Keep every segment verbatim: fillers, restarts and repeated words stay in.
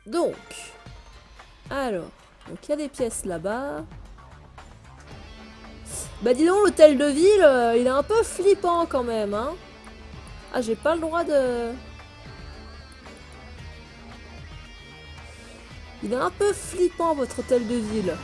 Donc, alors, donc il y a des pièces là-bas. Bah dis donc, l'hôtel de ville, euh, il est un peu flippant quand même, hein. Ah, j'ai pas le droit de... Il est un peu flippant, votre hôtel de ville.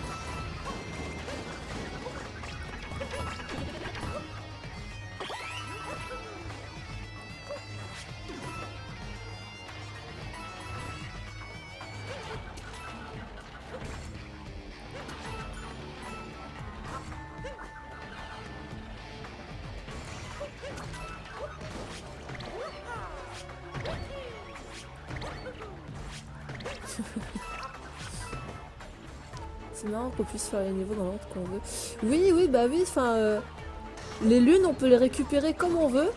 C'est marrant qu'on puisse faire les niveaux dans l'ordre qu'on veut. Oui, oui, bah oui, enfin... Euh, les lunes, on peut les récupérer comme on veut.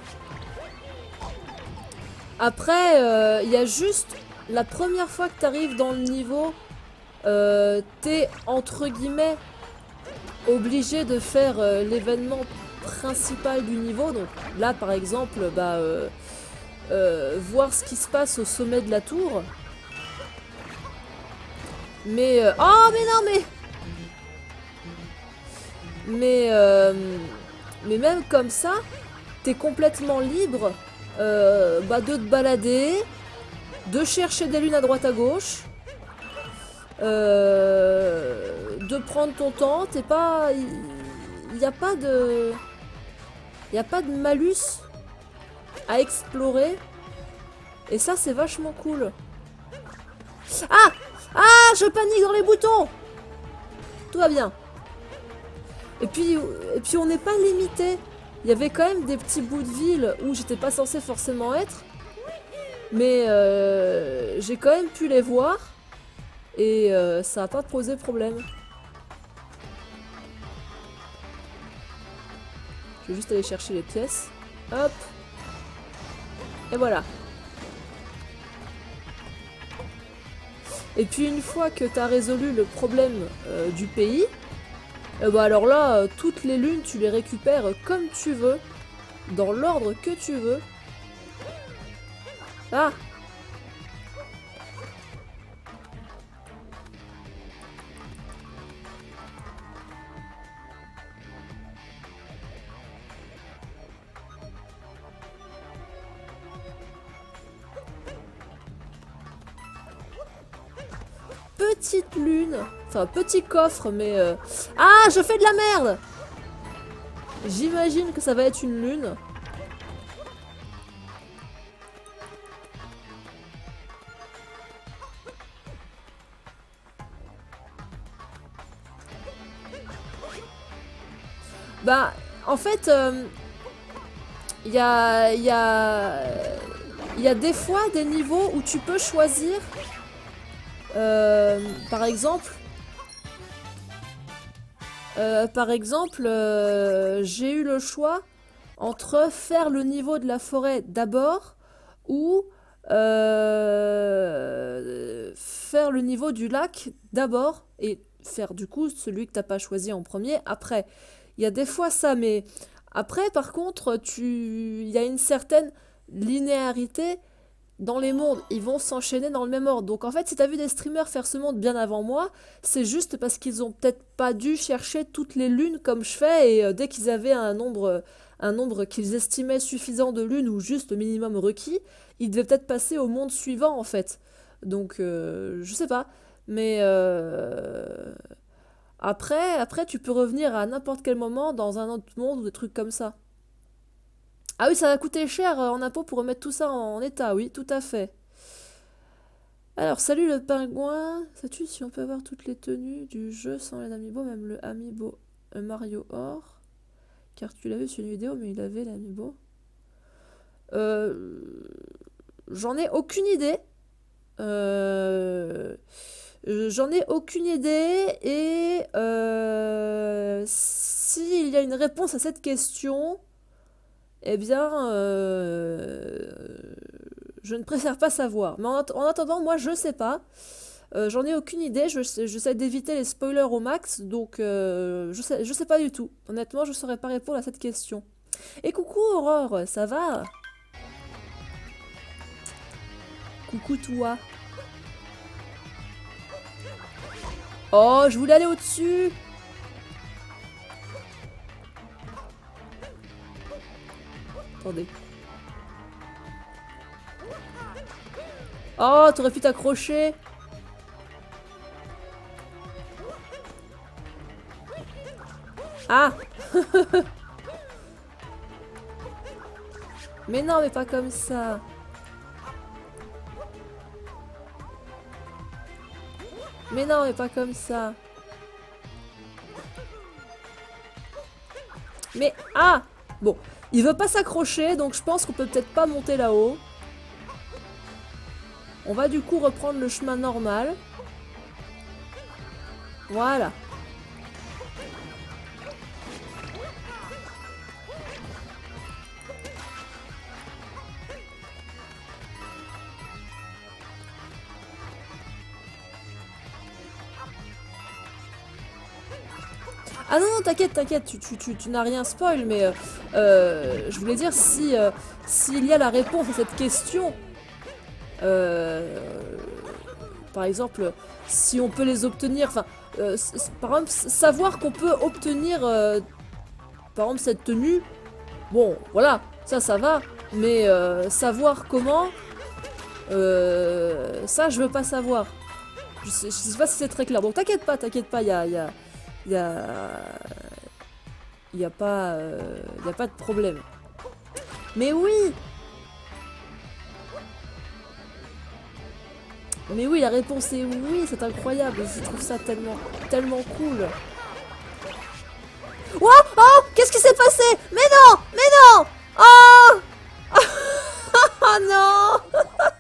Après, il euh, y a juste... La première fois que tu arrives dans le niveau, euh, t'es, entre guillemets, obligé de faire euh, l'événement principal du niveau. Donc là, par exemple, bah... Euh, euh, voir ce qui se passe au sommet de la tour. Mais... Euh, oh, mais non, mais... Mais, euh, mais même comme ça, t'es complètement libre euh, bah de te balader, de chercher des lunes à droite à gauche, euh, de prendre ton temps. T'es pas... Il n'y a pas de... Il n'y a pas de malus à explorer. Et ça, c'est vachement cool. Ah! Ah! Je panique dans les boutons! Tout va bien. Et puis, et puis on n'est pas limité. Il y avait quand même des petits bouts de ville où j'étais pas censée forcément être. Mais euh, j'ai quand même pu les voir. Et euh, ça n'a pas posé problème. Je vais juste aller chercher les pièces. Hop. Et voilà. Et puis une fois que tu as résolu le problème euh, du pays, euh, bah alors là, euh, toutes les lunes, tu les récupères comme tu veux, dans l'ordre que tu veux. Ah! Petite lune, enfin petit coffre, mais... Euh... Ah, je fais de la merde! J'imagine que ça va être une lune. Bah, en fait, il euh, y a... Il y a... Il y a des fois des niveaux où tu peux choisir... Euh, par exemple... Euh, par exemple, euh, j'ai eu le choix entre faire le niveau de la forêt d'abord ou euh, faire le niveau du lac d'abord et faire du coup celui que t'as pas choisi en premier après. Il y a des fois ça, mais après par contre, tu... il y a une certaine linéarité dans les mondes, ils vont s'enchaîner dans le même ordre. Donc en fait, si t'as vu des streamers faire ce monde bien avant moi, c'est juste parce qu'ils ont peut-être pas dû chercher toutes les lunes comme je fais, et euh, dès qu'ils avaient un nombre, un nombre qu'ils estimaient suffisant de lunes ou juste le minimum requis, ils devaient peut-être passer au monde suivant en fait. Donc euh, je sais pas, mais euh, après, après tu peux revenir à n'importe quel moment dans un autre monde ou des trucs comme ça. Ah oui, ça va coûter cher euh, en impôts pour remettre tout ça en état, oui, tout à fait. Alors, salut le pingouin. Sais-tu si on peut avoir toutes les tenues du jeu sans les amiibo, même le amiibo Mario Or? Car tu l'as vu sur une vidéo, mais il avait l'amiibo. Euh, J'en ai aucune idée. Euh, J'en ai aucune idée. Et euh, s'il y a une réponse à cette question, eh bien, euh, je ne préfère pas savoir. Mais en, att en attendant, moi, je sais pas. Euh, J'en ai aucune idée. J'essaie je, d'éviter les spoilers au max. Donc, euh, je, sais, je sais pas du tout. Honnêtement, je saurais pas répondre à cette question. Et coucou, Aurore, ça va? Coucou, toi. Oh, je voulais aller au-dessus. Attendez. Oh, t'aurais pu t'accrocher. Ah. Mais non, mais pas comme ça. Mais non, mais pas comme ça. Mais... Ah! Bon, il veut pas s'accrocher, donc je pense qu'on peut peut-être pas monter là-haut. On va du coup reprendre le chemin normal. Voilà. Ah non, non, t'inquiète, t'inquiète, tu, tu, tu, tu n'as rien spoil, mais euh, euh, je voulais dire, si euh, s'il y a la réponse à cette question, euh, par exemple, si on peut les obtenir, enfin, euh, par exemple, savoir qu'on peut obtenir, euh, par exemple, cette tenue, bon, voilà, ça, ça va, mais euh, savoir comment, euh, ça, je veux pas savoir. Je sais, je sais pas si c'est très clair, donc t'inquiète pas, t'inquiète pas, il y a... Y a Il y a... Il n'y a pas... Euh... Il y a pas de problème. Mais oui! Mais oui, la réponse est oui, c'est incroyable. Je trouve ça tellement, tellement cool. Oh! Oh! Qu'est-ce qui s'est passé? Mais non! Mais non! Oh! Oh non!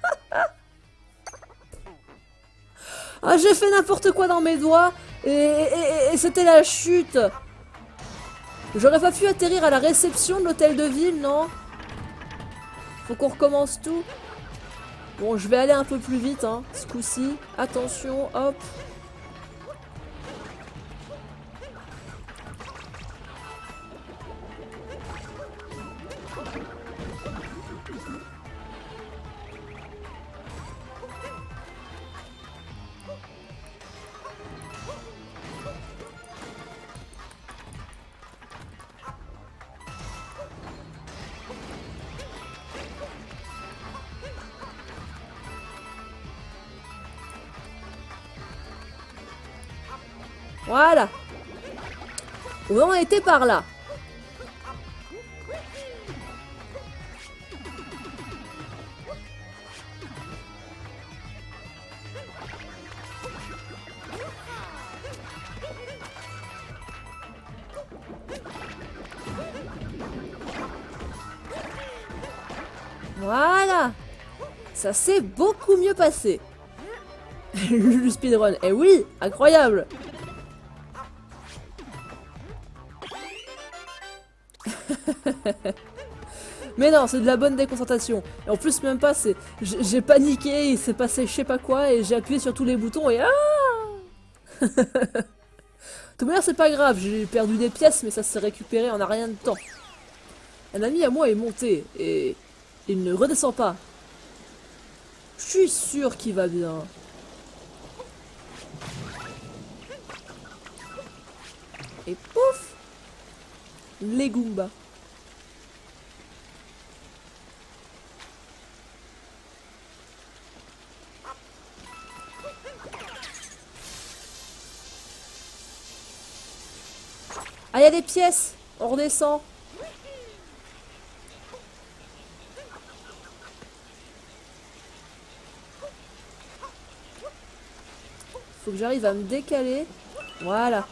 Ah, j'ai fait n'importe quoi dans mes doigts et, et, et c'était la chute. J'aurais pas pu atterrir à la réception de l'hôtel de ville, non? Faut qu'on recommence tout. Bon, je vais aller un peu plus vite, hein, ce coup-ci. Attention, hop. Voilà. On en était par là. Voilà. Ça s'est beaucoup mieux passé. Le speedrun. Eh oui, incroyable. Mais non, c'est de la bonne déconcentration. Et en plus, même pas, c'est... J'ai paniqué, il s'est passé je sais pas quoi, et j'ai appuyé sur tous les boutons, et ah. De toute manière, c'est pas grave, j'ai perdu des pièces, mais ça s'est récupéré en un rien de temps. Un ami à moi est monté, et il ne redescend pas. Je suis sûr qu'il va bien. Et pouf! Les Goombas. Ah, il y a des pièces! On redescend. Faut que j'arrive à me décaler. Voilà.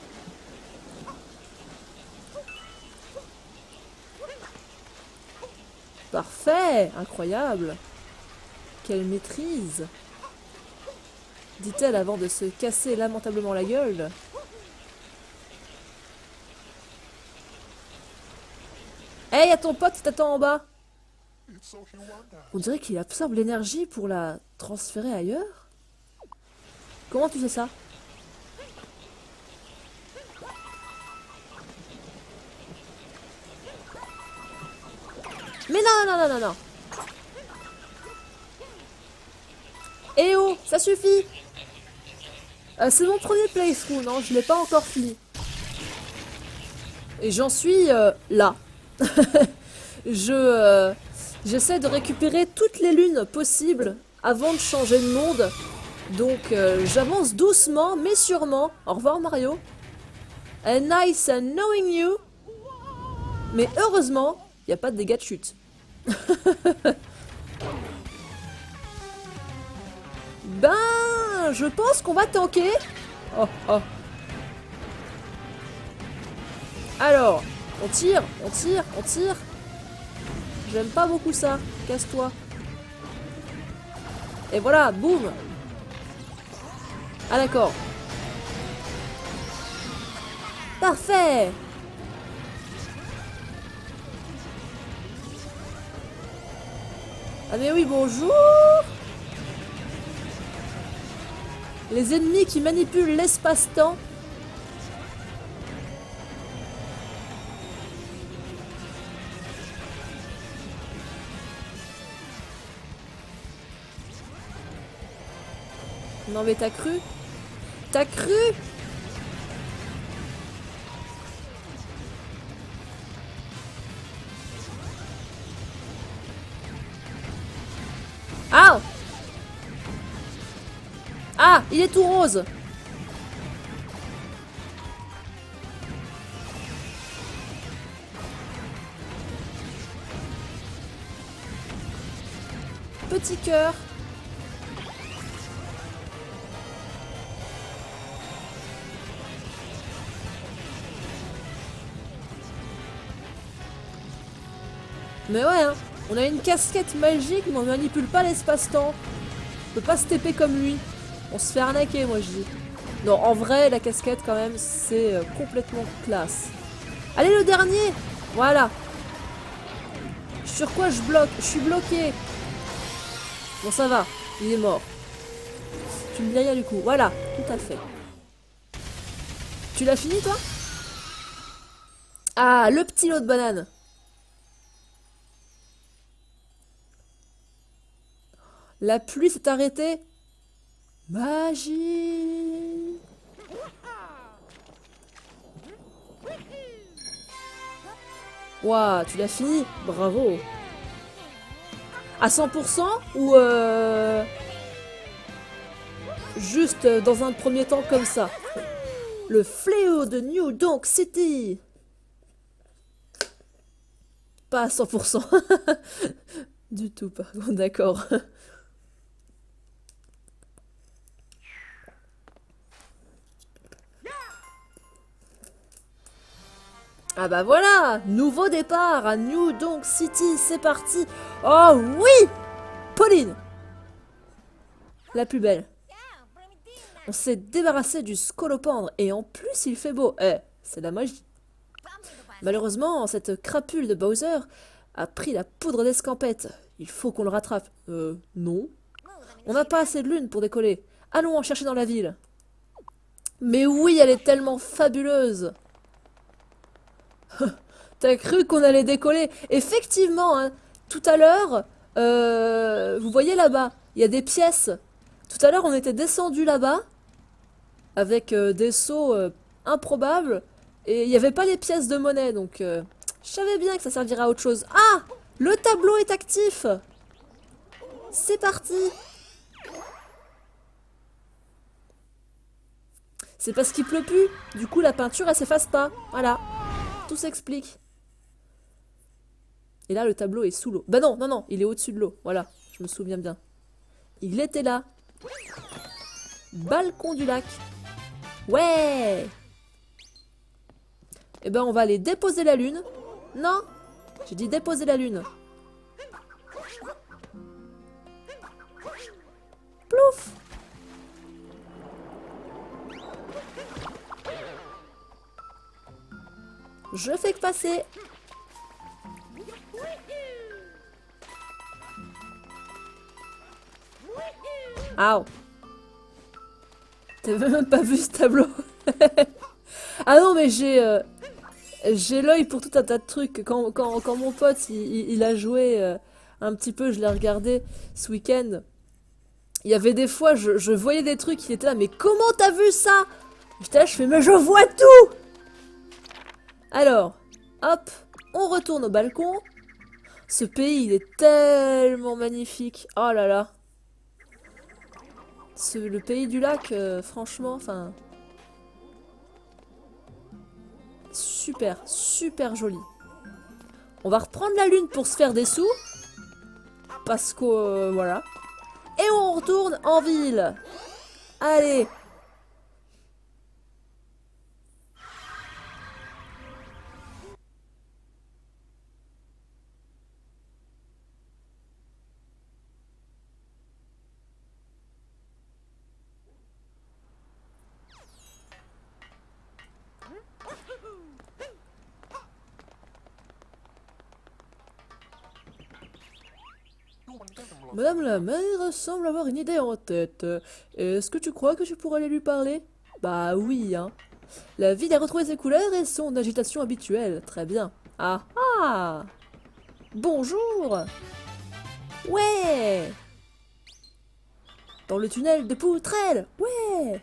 Parfait! Incroyable! Quelle maîtrise! Dit-elle avant de se casser lamentablement la gueule. Hey, y'a ton pote qui t'attend en bas! On dirait qu'il absorbe l'énergie pour la transférer ailleurs? Comment tu sais ça? Mais non, non, non, non, non! Eh oh, ça suffit! Euh, c'est mon premier playthrough, non, je l'ai pas encore fini. Et j'en suis euh, là. je euh, j'essaie de récupérer toutes les lunes possibles avant de changer de monde. Donc euh, j'avance doucement mais sûrement. Au revoir Mario. And nice and knowing you. Mais heureusement, il n'y a pas de dégâts de chute. Ben, je pense qu'on va tanker. Oh, oh. Alors, on tire, on tire, on tire. J'aime pas beaucoup ça. Casse-toi. Et voilà, boum. Ah d'accord. Parfait. Ah mais oui, bonjour. Les ennemis qui manipulent l'espace-temps. Non mais t'as cru? T'as cru? Ah! Ah! Il est tout rose! Petit cœur. Mais ouais, hein, on a une casquette magique, mais on manipule pas l'espace-temps. On peut pas se taper comme lui. On se fait arnaquer, moi je dis. Non, en vrai, la casquette, quand même, c'est euh, complètement classe. Allez, le dernier! Voilà. Sur quoi je bloque? Je suis bloqué. Bon, ça va. Il est mort. Tu me dis rien du coup. Voilà, tout à fait. Tu l'as fini, toi? Ah, le petit lot de bananes. La pluie s'est arrêtée. Magie. Waouh, tu l'as fini. Bravo. À cent pour cent ou euh... juste dans un premier temps comme ça? Le fléau de New Donk City. Pas à cent pour cent. Du tout, par contre, d'accord. Ah bah voilà, nouveau départ à New Donk City, c'est parti. Oh oui, Pauline, la plus belle. On s'est débarrassé du scolopendre et en plus il fait beau. Eh, c'est la magie. Malheureusement, cette crapule de Bowser a pris la poudre d'escampette. Il faut qu'on le rattrape. Euh, non. On n'a pas assez de lune pour décoller. Allons en chercher dans la ville. Mais oui, elle est tellement fabuleuse. T'as cru qu'on allait décoller? Effectivement, hein, tout à l'heure, euh, vous voyez là-bas, il y a des pièces. Tout à l'heure, on était descendu là-bas, avec euh, des sauts euh, improbables, et il n'y avait pas les pièces de monnaie, donc euh, je savais bien que ça servirait à autre chose. Ah! Le tableau est actif! C'est parti! C'est parce qu'il pleut plus, du coup la peinture elle s'efface pas, voilà. Tout s'explique. Et là, le tableau est sous l'eau. Bah non, non, non, il est au-dessus de l'eau. Voilà, je me souviens bien. Il était là. Balcon du lac. Ouais. Eh ben, on va aller déposer la lune. Non, j'ai dit déposer la lune. Plouf. Je fais que passer. Ah, t'avais même pas vu ce tableau. Ah non, mais j'ai euh, j'ai l'œil pour tout un tas de trucs. Quand, quand, quand mon pote il, il a joué euh, un petit peu, je l'ai regardé ce week-end. Il y avait des fois, je, je voyais des trucs, il était là, mais comment t'as vu ça? J'étais là, je fais, mais je vois tout! Alors, hop, on retourne au balcon. Ce pays, il est tellement magnifique. Oh là là. Ce, le pays du lac, euh, franchement, enfin... Super, super joli. On va reprendre la lune pour se faire des sous. Parce que, euh, voilà. Et on retourne en ville. Allez. Madame la mère semble avoir une idée en tête. Est-ce que tu crois que tu pourrais aller lui parler? Bah oui, hein. La ville a retrouvé ses couleurs et son agitation habituelle. Très bien. Ah ah! Bonjour! Ouais! Dans le tunnel de Poutrelle! Ouais!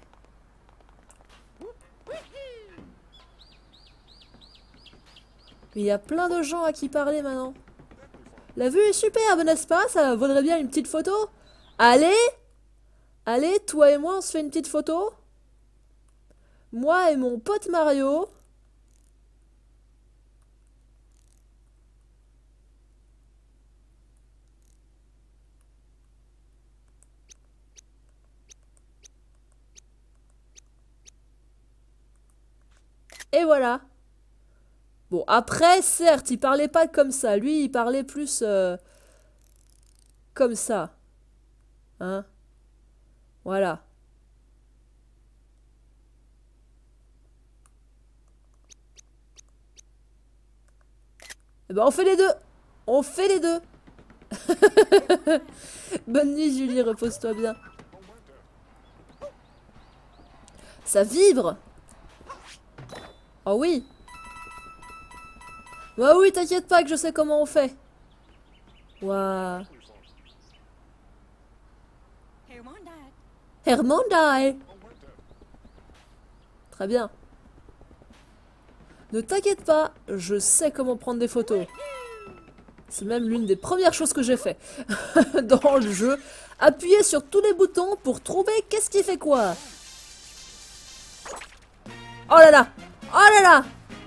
Il y a plein de gens à qui parler maintenant. La vue est superbe, n'est-ce pas? Ça vaudrait bien une petite photo? Allez! Allez, toi et moi, on se fait une petite photo? Moi et mon pote Mario. Et voilà. Bon, après, certes, il parlait pas comme ça. Lui, il parlait plus euh, comme ça. Hein? Voilà. Eh ben, on fait les deux. On fait les deux. Bonne nuit, Julie. Repose-toi bien. Ça vibre. Oh oui. Bah oui, t'inquiète pas que je sais comment on fait. Waouh. Hermondai. Très bien. Ne t'inquiète pas, je sais comment prendre des photos. C'est même l'une des premières choses que j'ai fait dans le jeu. Appuyer sur tous les boutons pour trouver qu'est-ce qui fait quoi. Oh là là. Oh là là.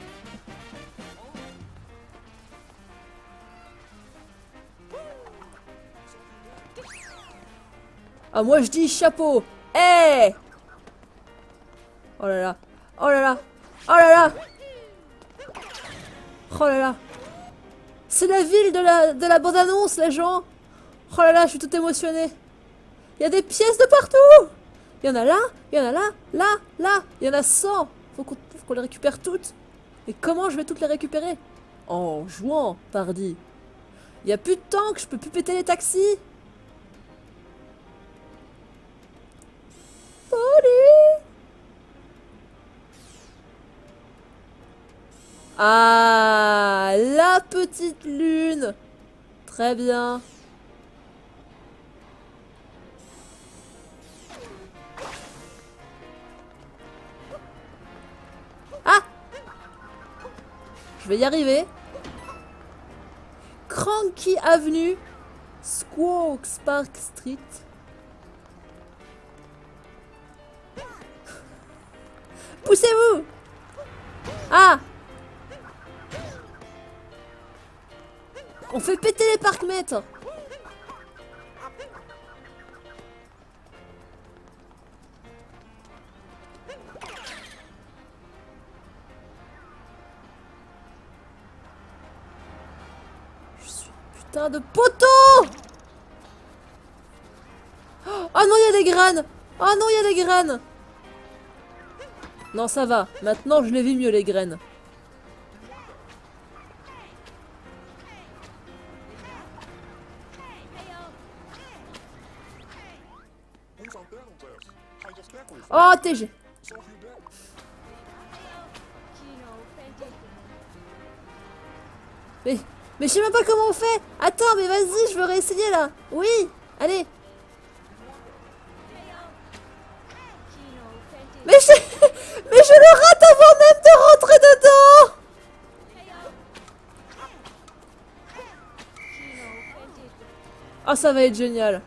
Ah, moi je dis chapeau. Eh hey. Oh là là. Oh là là. Oh là là. Oh là là. C'est la ville de la, de la bande-annonce, les gens. Oh là là, je suis toute émotionnée. Il y a des pièces de partout. Il y en a là, il y en a là, là, là. Il y en a cent. Faut qu'on qu'on les récupère toutes. Et comment je vais toutes les récupérer? En jouant, pardi. Il n'y a plus de temps que je peux plus péter les taxis. Salut. Ah, la petite lune. Très bien. Ah, je vais y arriver. Cranky Avenue, Squawk Park Street. Poussez-vous. Ah, on fait péter les parcs-mètres. Je suis putain de poteau. Oh non, il y a des graines. Oh non, il y a des graines. Non, ça va. Maintenant, je les vis mieux, les graines. Oh, T G. Mais, mais je sais même pas comment on fait. Attends, mais vas-y, je veux réessayer là. Oui, allez. ça va être génial.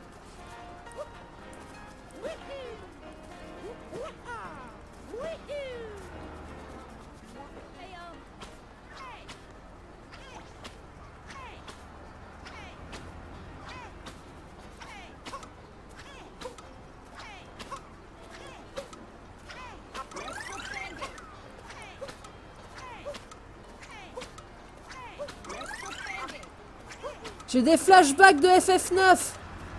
J'ai des flashbacks de F F neuf.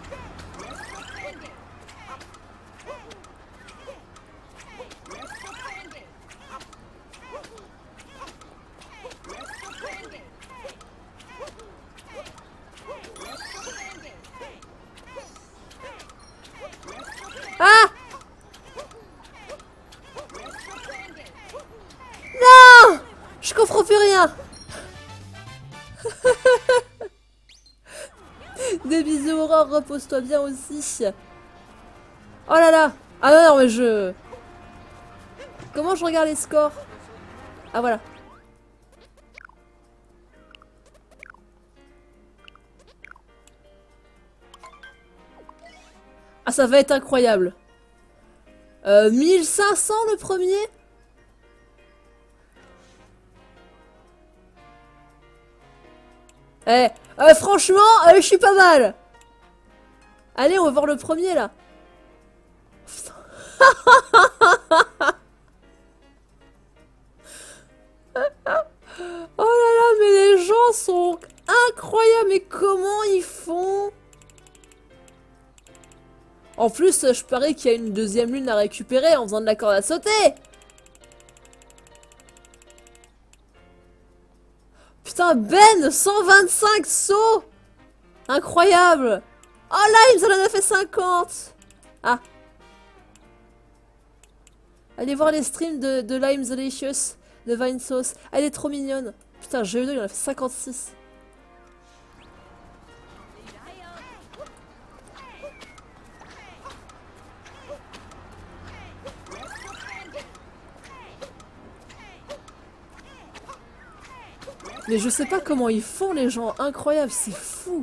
Ah! Non! Je comprends plus rien. Des bisous Aurore, repose-toi bien aussi. Oh là là. Ah non, non mais je... Comment je regarde les scores? Ah voilà. Ah ça va être incroyable. Euh, mille cinq cents le premier? Eh, euh, franchement, euh, je suis pas mal. Allez, on va voir le premier là. Putain. Oh là là, mais les gens sont incroyables. Mais comment ils font? En plus, je parie qu'il y a une deuxième lune à récupérer en faisant de la corde à sauter. Putain, Ben, cent vingt-cinq sauts. Incroyable. Oh là, il nous en a fait cinquante. Ah. Allez voir les streams de, de Lime Delicious, de Vine Sauce. Elle est trop mignonne. Putain, G E deux, il en a fait cinquante-six. Mais je sais pas comment ils font les gens. Incroyable, c'est fou.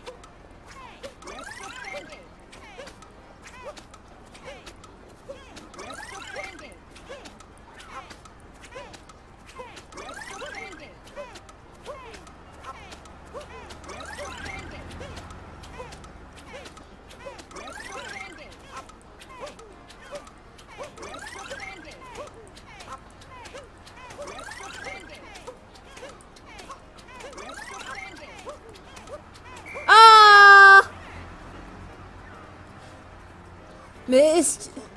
Mais est-ce que...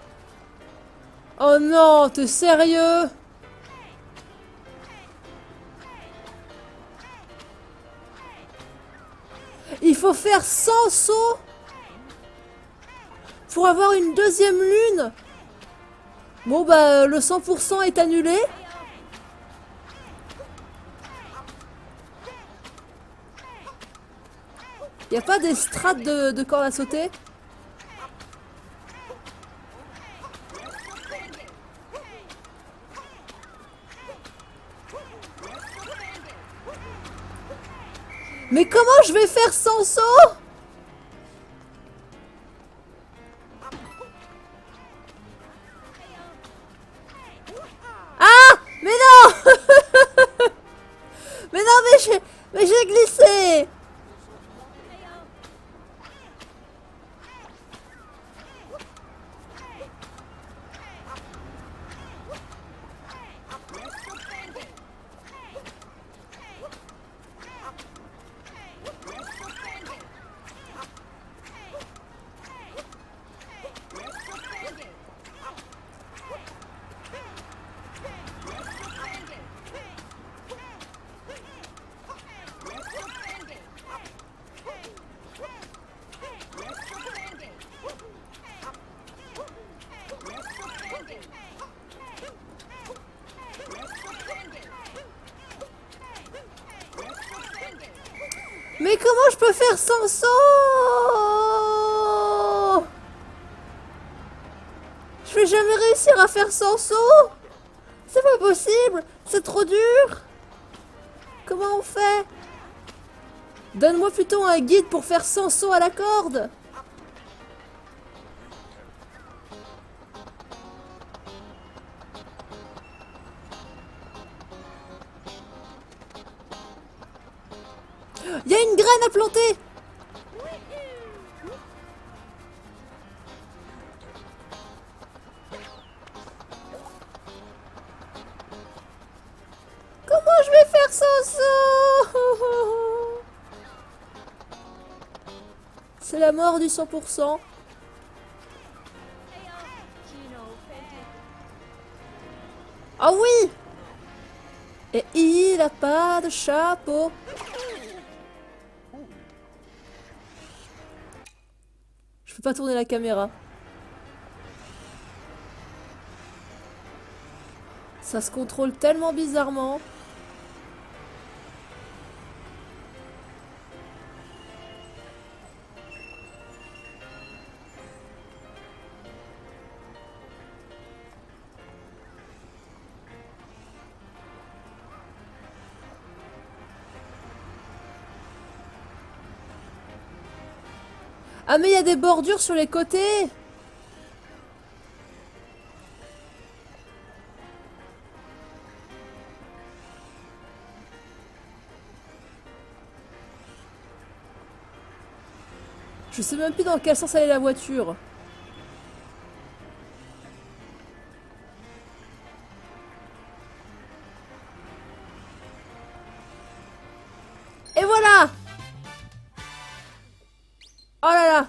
Oh non, t'es sérieux? Il faut faire cent sauts pour avoir une deuxième lune. Bon bah le cent pour cent est annulé. Y a pas des strates de, de corde à sauter? Mais comment je vais faire cent sauts? Ah! Mais non! Mais non, mais j'ai mais j'ai glissé! Mais comment je peux faire cent sauts? Je vais jamais réussir à faire cent sauts. C'est pas possible. C'est trop dur. Comment on fait? Donne-moi plutôt un guide pour faire cent sauts à la corde. Il y a une graine à planter. Comment je vais faire cent sauts? C'est la mort du cent pour cent. Ah oui! Et il a pas de chapeau. Je peux pas tourner la caméra. Ça se contrôle tellement bizarrement. Ah mais il y a des bordures sur les côtés. Je sais même plus dans quel sens allait la voiture. Et voilà! Oh là là!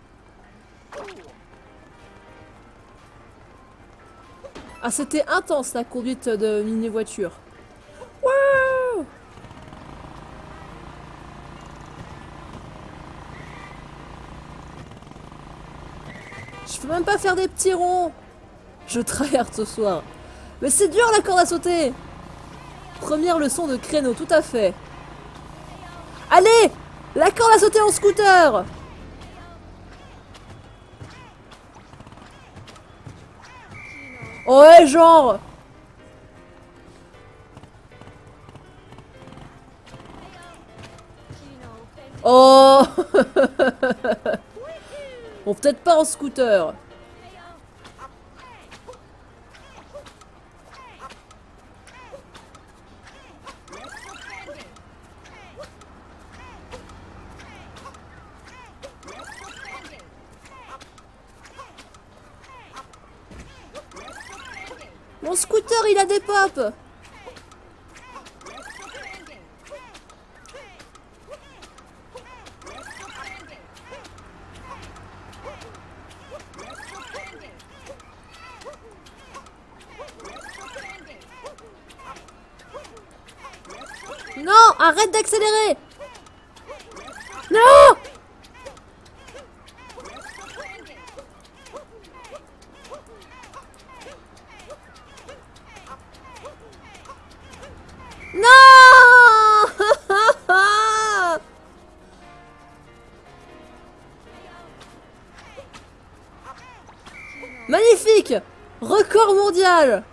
Ah, c'était intense la conduite de mini-voiture. Wouh! Je peux même pas faire des petits ronds. Je tryhard ce soir. Mais c'est dur la corde à sauter. Première leçon de créneau, tout à fait. Allez! La corde à sauter en scooter! Ouais, genre! Oh! Bon, peut-être pas en scooter. Mon scooter, il a des pops. Non, arrête d'accélérer. Non! Non! Magnifique! Record mondial!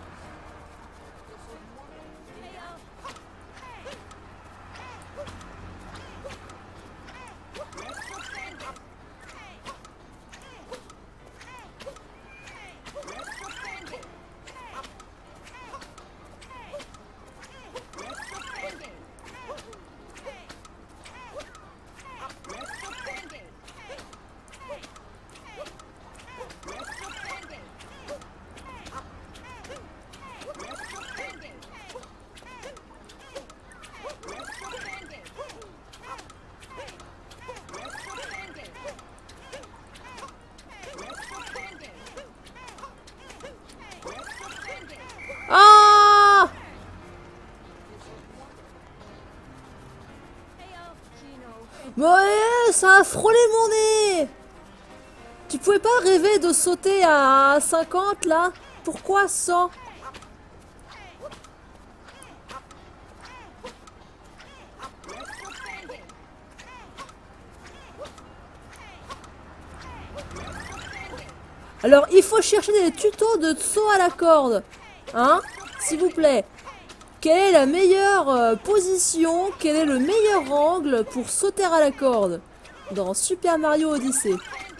Ah! Ouais, ça a frôlé mon nez! Tu pouvais pas rêver de sauter à cinquante là? Pourquoi cent? Alors, il faut chercher des tutos de saut à la corde. Hein? S'il vous plaît. Quelle est la meilleure euh, position, quel est le meilleur angle pour sauter à la corde dans Super Mario Odyssey?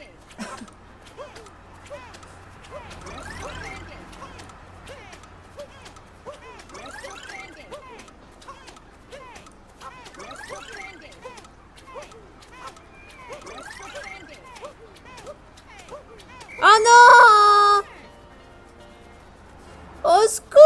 Ah non! Au secours!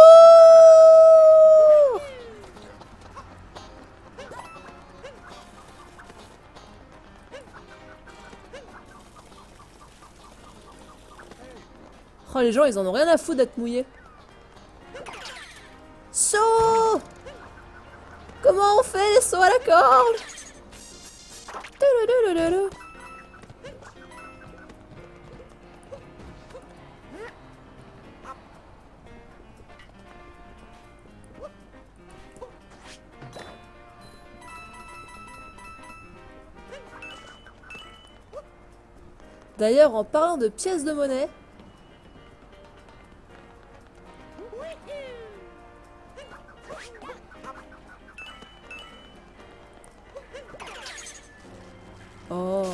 Oh, les gens, ils en ont rien à foutre d'être mouillés. Saut! Comment on fait les sauts à la corde? Touloulouloulou. D'ailleurs, en parlant de pièces de monnaie... Oh...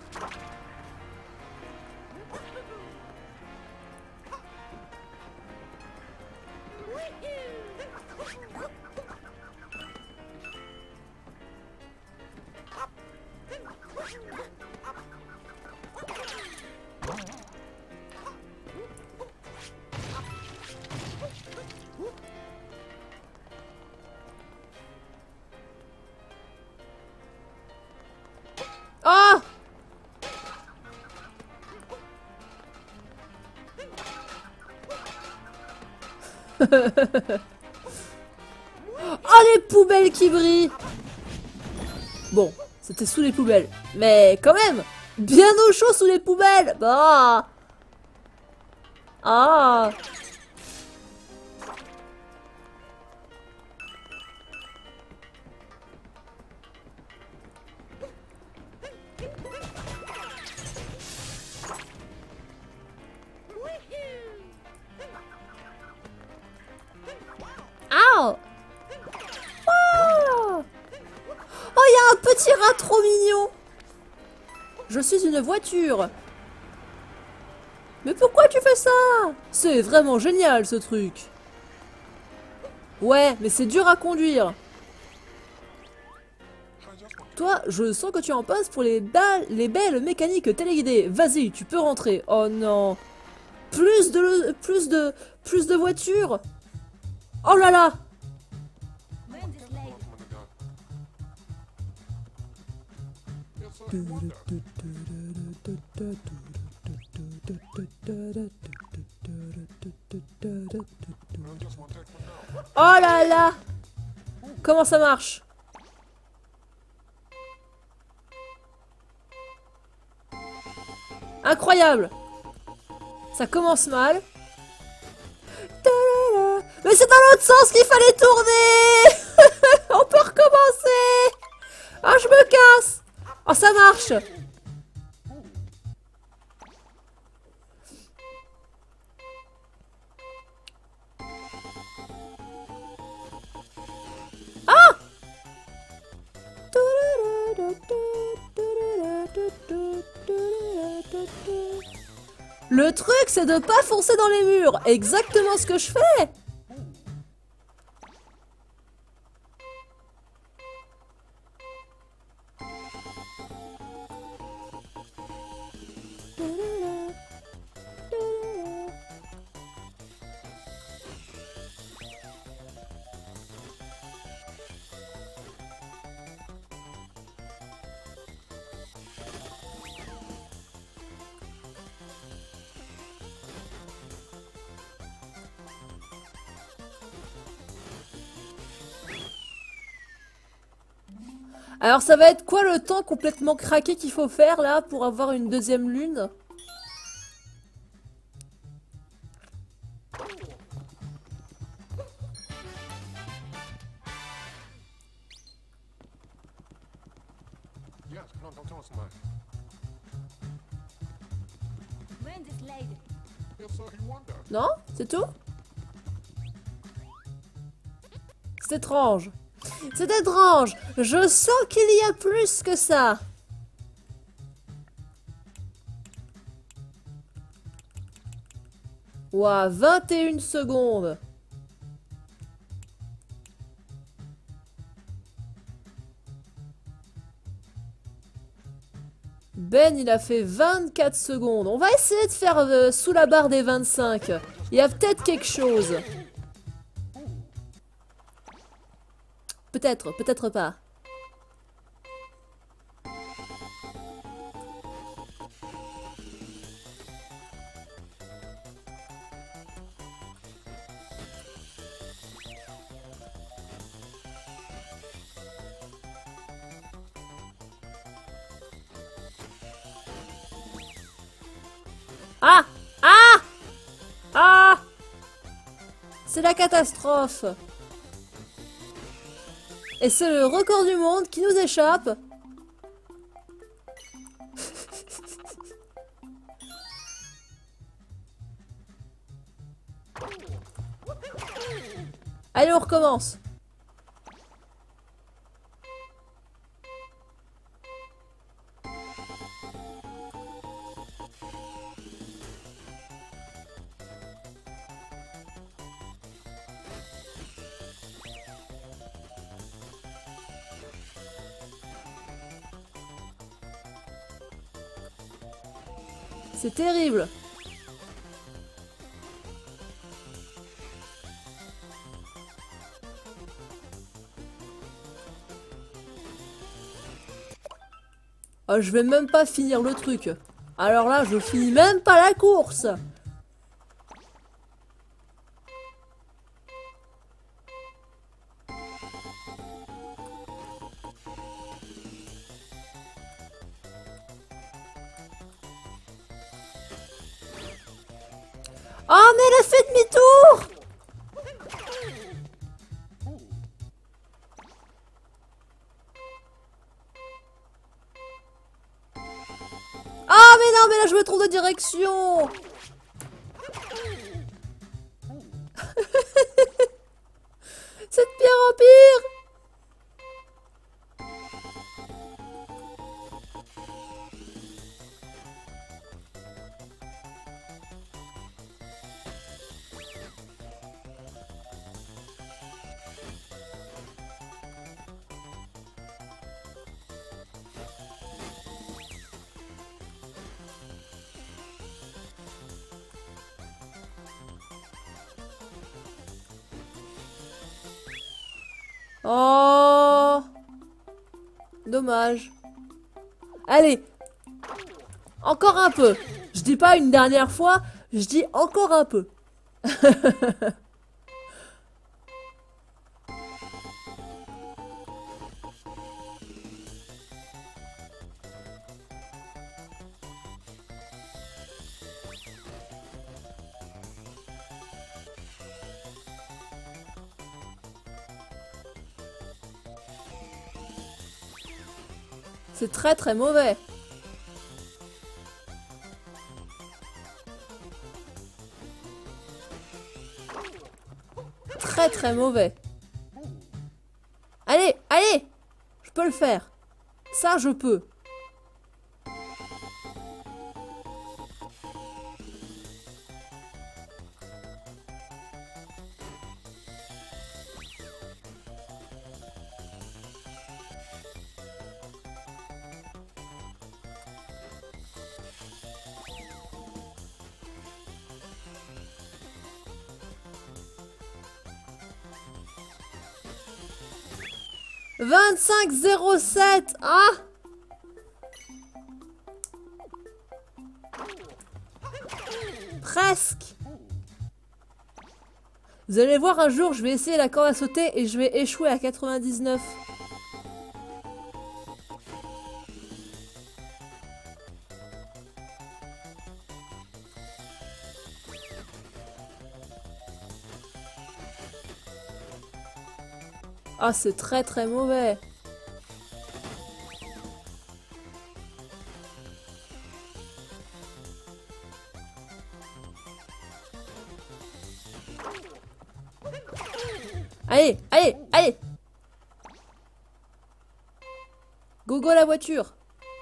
Oh! Oh, les poubelles qui brillent! Bon, c'était sous les poubelles. Mais quand même, bien au chaud sous les poubelles! Bah! Ah! Ah! Oh! Oh, il y a un petit rat trop mignon! Je suis une voiture. Mais pourquoi tu fais ça? C'est vraiment génial ce truc. Ouais, mais c'est dur à conduire. Toi, je sens que tu en passes pour les, balles, les belles mécaniques téléguidées. Vas-y, tu peux rentrer. Oh non. Plus de, plus de, plus de voitures. Oh là là. Oh là là. Comment ça marche? Incroyable. Ça commence mal. Mais c'est dans l'autre sens qu'il fallait tourner. On peut recommencer. Ah, je me casse. Oh, ça marche. Ah. Le truc, c'est de pas foncer dans les murs. Exactement ce que je fais. Alors ça va être quoi le temps complètement craqué qu'il faut faire là pour avoir une deuxième lune? Non? C'est tout? C'est étrange. C'est étrange. Je sens qu'il y a plus que ça. Ouah, vingt et une secondes. Ben, il a fait vingt-quatre secondes. On va essayer de faire euh, sous la barre des vingt-cinq. Il y a peut-être quelque chose. Peut-être, peut-être pas. Ah! Ah! Ah! C'est la catastrophe. Et c'est le record du monde qui nous échappe. Allez, on recommence. C'est terrible. Oh, je vais même pas finir le truc. Alors là, je finis même pas la course. Oh, mais elle a fait demi-tour! Ah, mais non, mais là, je me trompe de direction! C'est de pire en pire! Oh, dommage. Allez, encore un peu. Je dis pas une dernière fois, je dis encore un peu. C'est très très mauvais. Très très mauvais. Allez, allez! Je peux le faire. Ça, je peux. vingt-cinq zéro sept. Ah! Presque. Vous allez voir, un jour, je vais essayer la corde à sauter et je vais échouer à quatre-vingt-dix-neuf. Ah, c'est très très mauvais. Allez, allez, allez. Go go la voiture.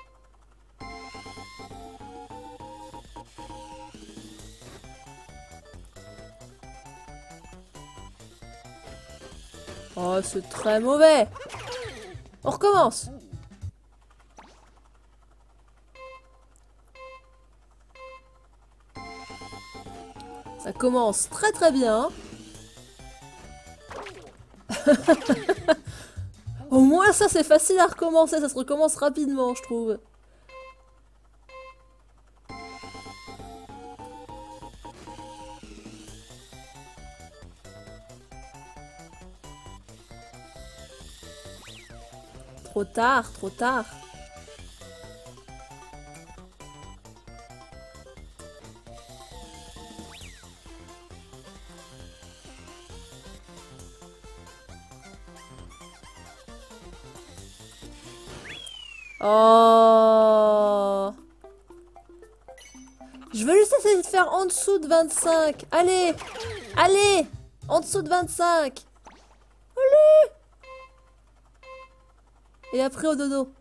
Oh, c'est très mauvais. On recommence. Ça commence très très bien. Au moins ça c'est facile à recommencer, ça se recommence rapidement je trouve. Trop tard, trop tard. Oh. Je veux juste essayer de faire en dessous de vingt-cinq. Allez. Allez. En dessous de vingt-cinq. Allez. Et après au dodo.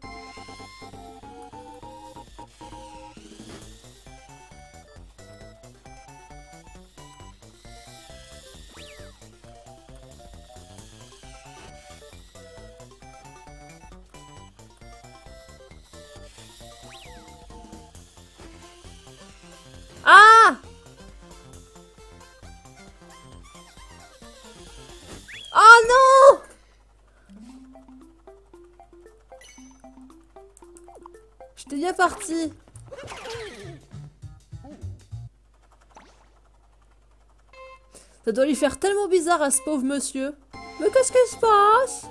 Ah! Oh non! J'étais bien parti. Ça doit lui faire tellement bizarre à ce pauvre monsieur. Mais qu'est-ce qui se passe?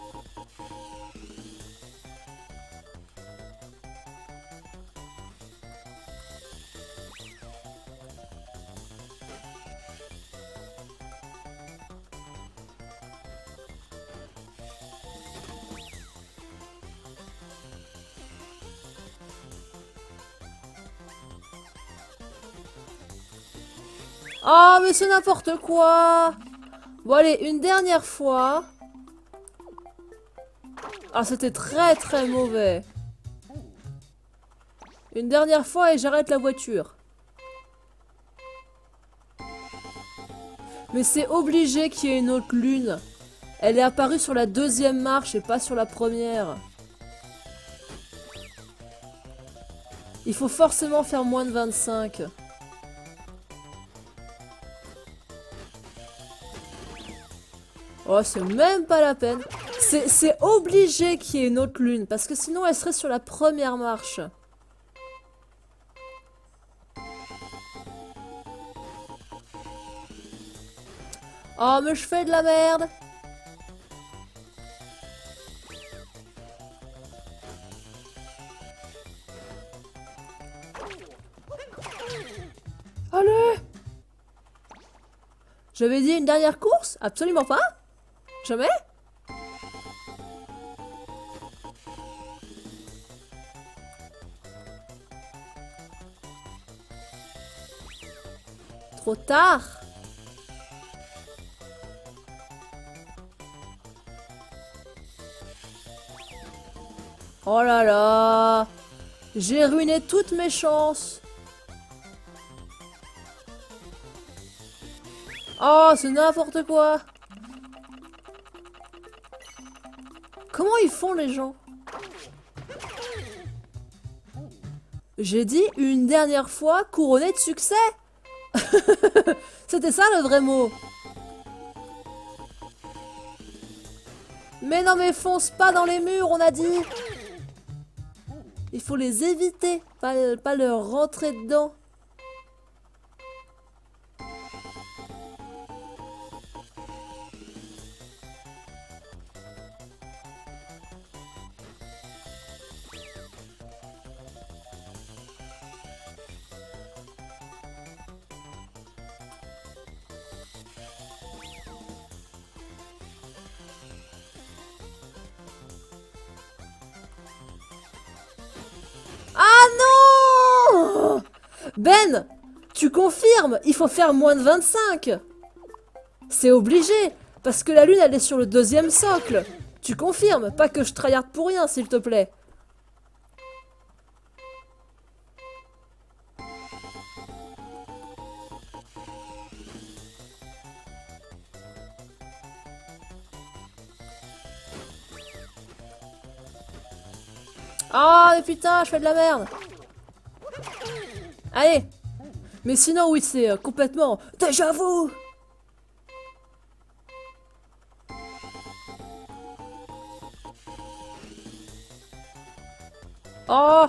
Oh, mais c'est n'importe quoi. Bon, allez, une dernière fois. Ah, c'était très très mauvais. Une dernière fois et j'arrête la voiture. Mais c'est obligé qu'il y ait une autre lune. Elle est apparue sur la deuxième marche et pas sur la première. Il faut forcément faire moins de vingt-cinq. Oh, c'est même pas la peine. C'est obligé qu'il y ait une autre lune, parce que sinon elle serait sur la première marche. Oh, mais je fais de la merde. Allez! J'avais dit une dernière course? Absolument pas. Jamais? Trop tard. Oh là là. J'ai ruiné toutes mes chances. Oh, c'est n'importe quoi. Comment ils font les gens? J'ai dit une dernière fois couronné de succès. C'était ça le vrai mot. Mais non mais fonce pas dans les murs, on a dit. Il faut les éviter, pas, pas leur rentrer dedans. Ah non! Ben, tu confirmes, il faut faire moins de vingt-cinq. C'est obligé. Parce que la lune, elle est sur le deuxième socle. Tu confirmes, pas que je tryhard pour rien, s'il te plaît. Ah, mais putain, je fais de la merde. Allez. Mais sinon, oui, c'est euh, complètement déjà vu. Oh.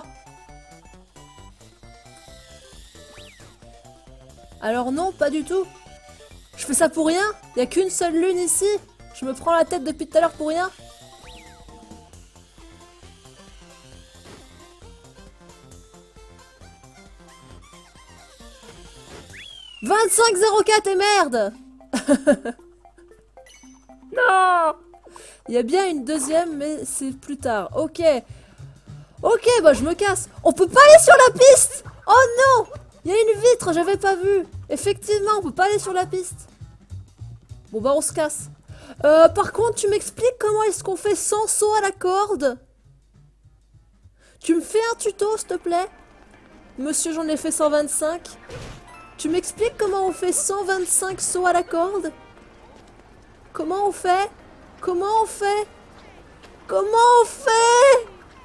Alors non, pas du tout. Je fais ça pour rien? Y a qu'une seule lune ici? Je me prends la tête depuis tout à l'heure pour rien? vingt-cinq zéro quatre et merde. Non. Il y a bien une deuxième, mais c'est plus tard. Ok. Ok, bah je me casse. On peut pas aller sur la piste. Oh non. Il y a une vitre, j'avais pas vu. Effectivement, on peut pas aller sur la piste. Bon bah on se casse. Euh, par contre, tu m'expliques comment est-ce qu'on fait cent sauts à la corde? Tu me fais un tuto, s'il te plaît? Monsieur, j'en ai fait cent vingt-cinq. Tu m'expliques comment on fait cent vingt-cinq sauts à la corde? Comment on fait? Comment on fait? Comment on fait?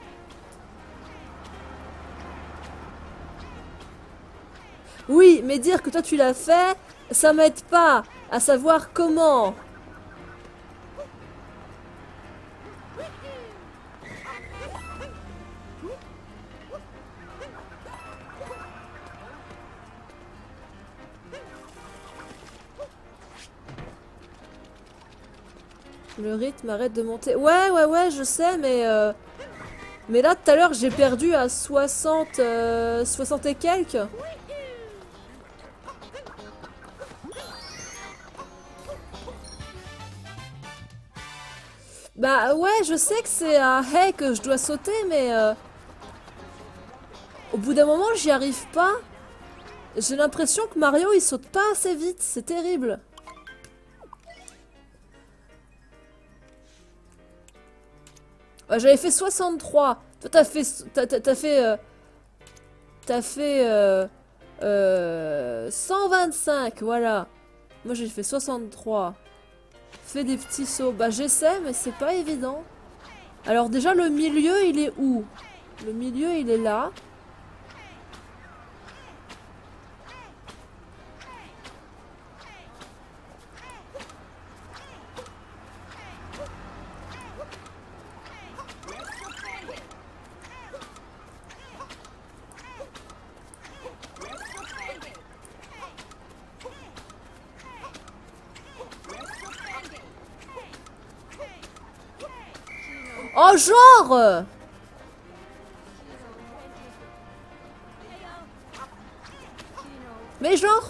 Oui, mais dire que toi tu l'as fait, ça m'aide pas à savoir comment. Le rythme arrête de monter. Ouais, ouais, ouais, je sais, mais... Euh... Mais là, tout à l'heure, j'ai perdu à soixante... Euh, soixante et quelques. Bah ouais, je sais que c'est à Hay que je dois sauter, mais... Euh... Au bout d'un moment, j'y arrive pas. J'ai l'impression que Mario, il saute pas assez vite. C'est terrible. Ouais, j'avais fait soixante-trois. Toi, t'as fait... T'as t'as fait... Euh... T'as fait... Euh... Euh... cent vingt-cinq, voilà. Moi, j'ai fait soixante-trois. Fais des petits sauts. Bah, j'essaie, mais c'est pas évident. Alors, déjà, le milieu, il est où? Le milieu, il est là. Oh, genre! Mais genre!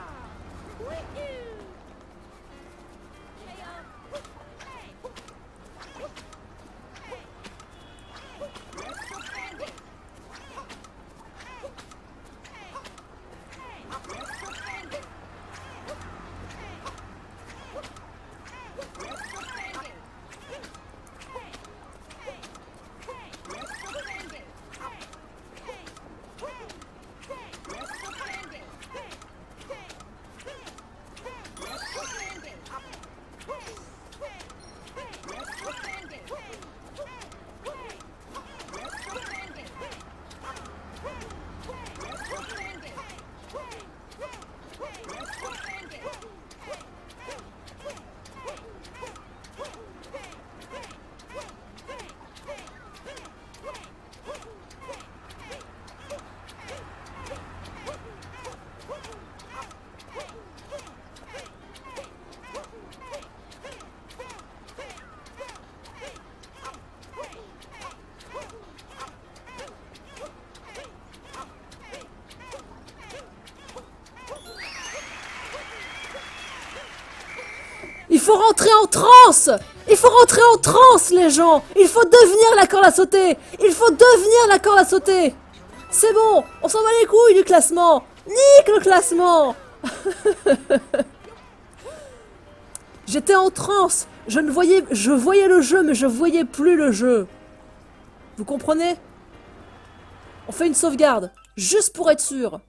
Il faut rentrer en transe! Il faut rentrer en transe, les gens! Il faut devenir la corde à sauter! Il faut devenir la corde à sauter! C'est bon! On s'en bat les couilles du classement! Nique le classement! J'étais en transe. Je ne voyais... Je voyais le jeu, mais je voyais plus le jeu. Vous comprenez? On fait une sauvegarde. Juste pour être sûr.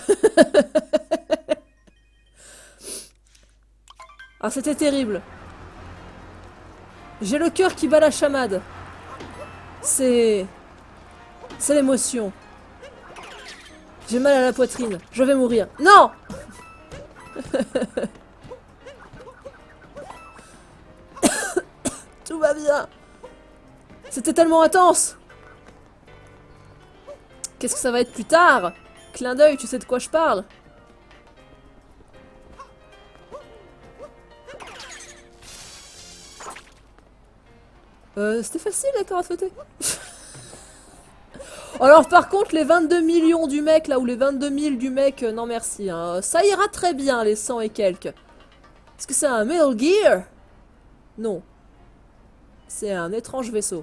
Ah, c'était terrible. J'ai le cœur qui bat la chamade. C'est... C'est l'émotion. J'ai mal à la poitrine. Je vais mourir. Non! Tout va bien. C'était tellement intense. Qu'est-ce que ça va être plus tard? Clin d'œil, tu sais de quoi je parle? Euh, c'était facile la carotte fouettée. Alors par contre, les vingt-deux millions du mec, là, ou les vingt-deux mille du mec, euh, non merci. Hein. Ça ira très bien, les cent et quelques. Est-ce que c'est un Metal Gear? Non. C'est un étrange vaisseau.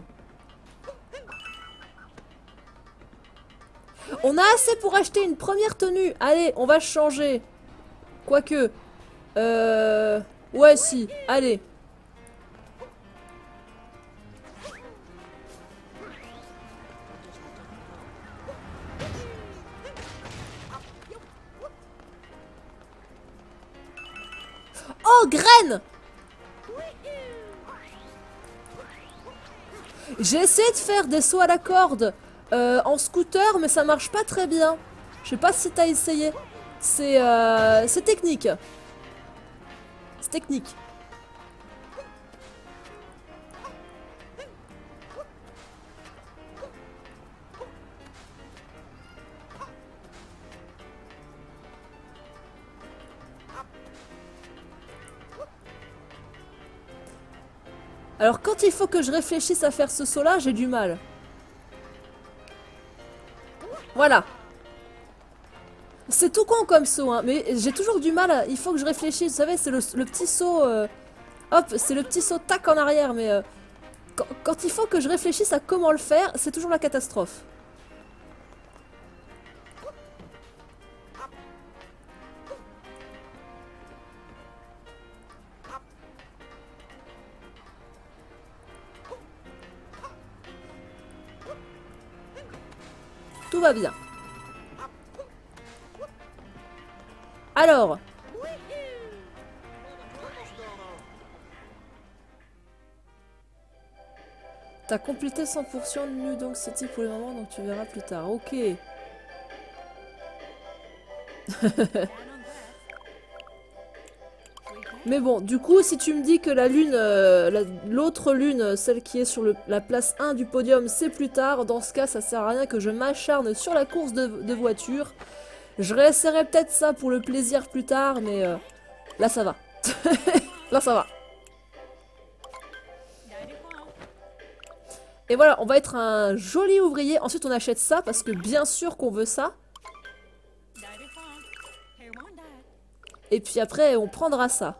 On a assez pour acheter une première tenue. Allez, on va changer. Quoique. Euh... Ouais, si. Allez. Oh, graine! J'ai essayé de faire des sauts à la corde euh, en scooter, mais ça marche pas très bien. Je sais pas si t'as essayé. C'est euh, c'est technique. C'est technique. Alors quand il faut que je réfléchisse à faire ce saut-là, j'ai du mal. Voilà. C'est tout con comme saut, hein, mais j'ai toujours du mal à... Il faut que je réfléchisse, vous savez, c'est le, le petit saut... Euh... Hop, c'est le petit saut tac en arrière, mais... Euh... Quand, quand il faut que je réfléchisse à comment le faire, c'est toujours la catastrophe. Tout va bien. Alors. T'as complété cent pour cent de New Donk City pour le moment, donc tu verras plus tard. Ok. Mais bon, du coup, si tu me dis que la lune, euh, l'autre lune, celle qui est sur le, la place un du podium, c'est plus tard, dans ce cas, ça sert à rien que je m'acharne sur la course de, de voiture. Je réessayerai peut-être ça pour le plaisir plus tard, mais euh, là, ça va. Là, ça va. Et voilà, on va être un joli ouvrier. Ensuite, on achète ça, parce que bien sûr qu'on veut ça. Et puis après, on prendra ça.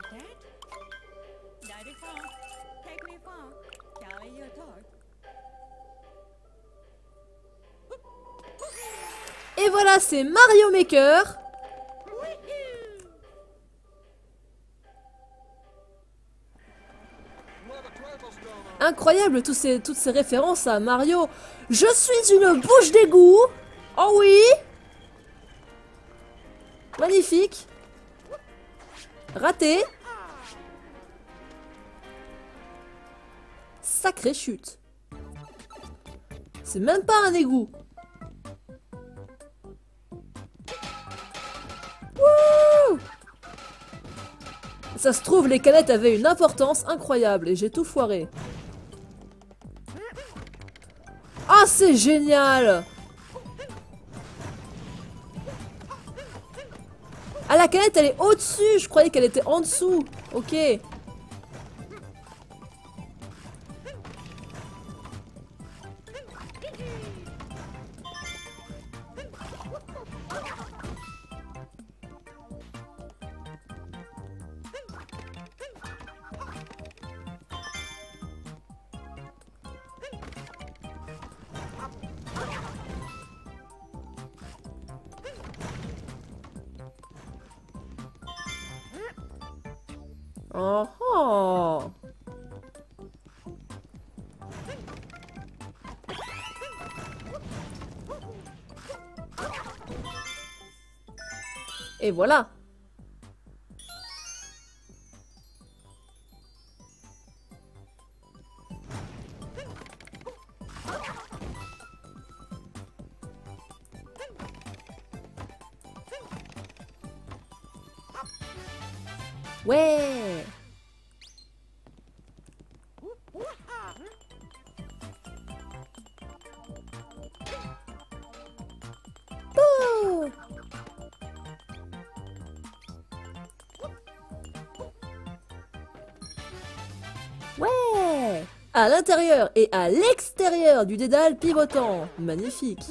Et voilà, c'est Mario Maker. Incroyable, tous ces, toutes ces références à Mario. Je suis une bouche d'égout. Oh oui. Magnifique. Raté. Sacrée chute. C'est même pas un égout. Wouh! Ça se trouve, les canettes avaient une importance incroyable et j'ai tout foiré. Ah, c'est génial! Ah, la canette, elle est au-dessus! Je croyais qu'elle était en dessous. Ok. Oh oh. Et voilà. Ouais. Oh. Ouais. À l'intérieur et à l'extérieur du dédale pivotant. Magnifique.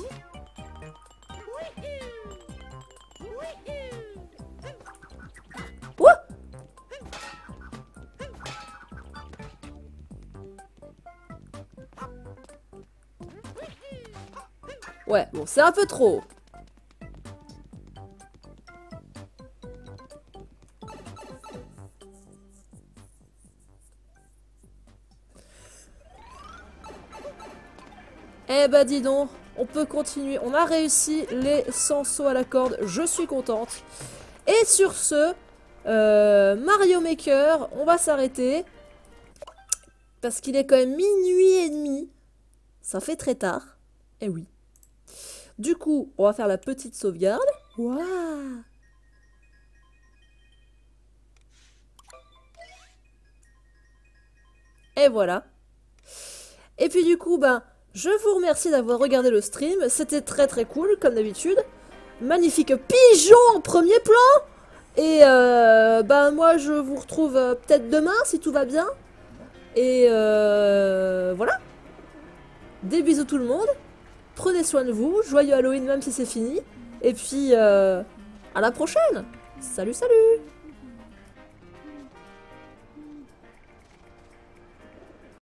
Ouah. Ouais, bon, c'est un peu trop. Eh bah dis donc, on peut continuer. On a réussi les cent sauts à la corde. Je suis contente. Et sur ce, euh, Mario Maker, on va s'arrêter. Parce qu'il est quand même minuit et demi. Ça fait très tard. Eh oui. Du coup, on va faire la petite sauvegarde. Waouh! Et voilà. Et puis du coup, ben, je vous remercie d'avoir regardé le stream. C'était très très cool, comme d'habitude. Magnifique pigeon en premier plan. Et euh, ben moi, je vous retrouve euh, peut-être demain, si tout va bien. Et euh, voilà. Des bisous tout le monde. Prenez soin de vous. Joyeux Halloween même si c'est fini. Et puis, euh, à la prochaine. Salut, salut.